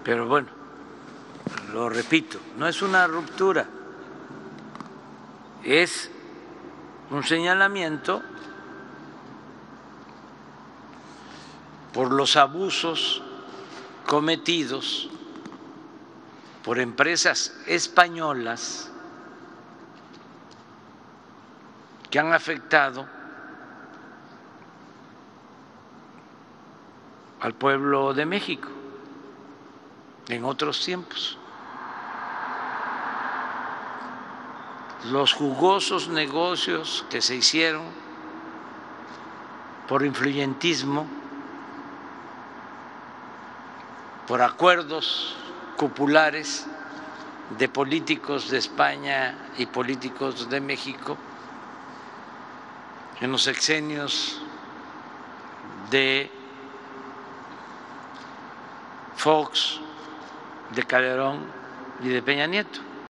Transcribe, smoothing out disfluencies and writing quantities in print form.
Pero bueno, lo repito, no es una ruptura, es un señalamiento por los abusos cometidos por empresas españolas que han afectado al pueblo de México en otros tiempos. Los jugosos negocios que se hicieron por influyentismo, por acuerdos cupulares de políticos de España y políticos de México en los sexenios de Fox, de Calderón y de Peña Nieto.